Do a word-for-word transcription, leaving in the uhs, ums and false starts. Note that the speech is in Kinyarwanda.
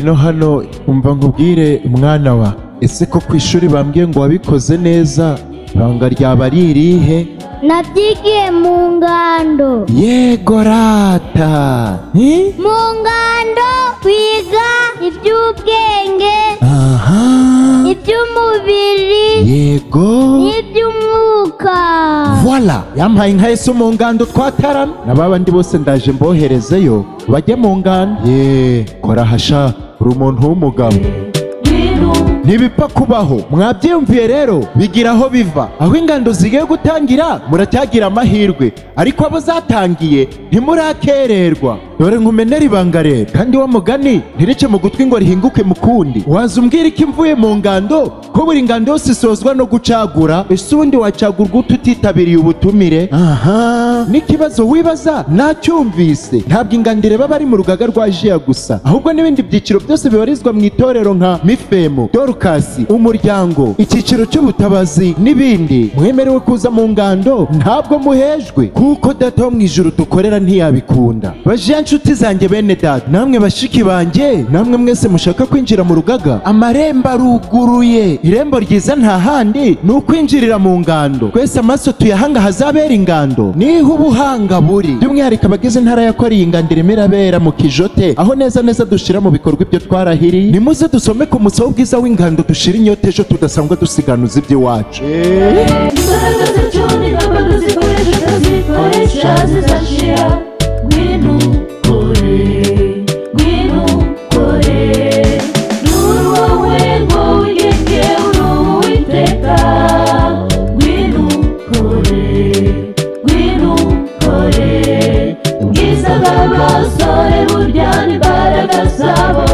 ngwino hano umva nkubwire mwana wa, ese ko ku ishuri bambwiye ngo wabikoze neza, banga ryaba ari irihe? Nabyigiye mu ngando. Yego rata. Mu ngando wiga iby'ubwenge, aha, iby'umubiri, yego, n'iby'umwuka. Voila, yampaye nka Yesu mu ngando twatarana. Na babandi bose ndaje mboherezeyo bajye mu ngando. Ye, kora hasha, uri umuntu w'umugabo. Ntibipfa kubaho, mwabyiyumviye rero bigira aho biva. Aho ingando zigiye gutangira muracyagira amahirwe, ariko abo zatangiye ntimurakererwa. Dore nkumenera ibanga rero, kandi wa mugani ntirice mu gutwi ngo rihinguke mu kundi. Waza umbwira iki mvuye mu ngando, ko buri ngando yose isozwa no gucagura? Ese ubundi wacagurwa utitabiriye ubutumire? Aha, n'ikibazo wibaza nacyumvise. Ntabwo ingandire baba bari mu rugaga rwa jiya gusa, ahubwo n'ibindi byiciro byose bibarizwa mu itorero nka mifemo, dorukasi, umuryango, icyiciro cy'ubutabazi n'ibindi. Mwemerewe kuza mu ngando, ntabwo muhejwe, kuko data wo mu ijuru dukorera ntiyabikunda. Baje inshuti zanjye bene data, namwe bashiki banjye, namwe mwese mushaka kwinjira mu rugaga, amarembo aruguruye. Irembo ryiza nta handi ni ukwinjirira mu ngando. Twese amaso tuyahanga hazabera ingando, niho ubuhanga buri. By'umwihariko abagize intara ya KORA, iyi ngando irimo irabera mu Kijote, aho neza neza dushira mu bikorwa ibyo twarahiriye. Nimuze dusome ku musaho bwiza w'ingando, dushira inyota ejo tudasangwa dusiganuza iby'iwacu. Abasore burya n'imbaraga zabo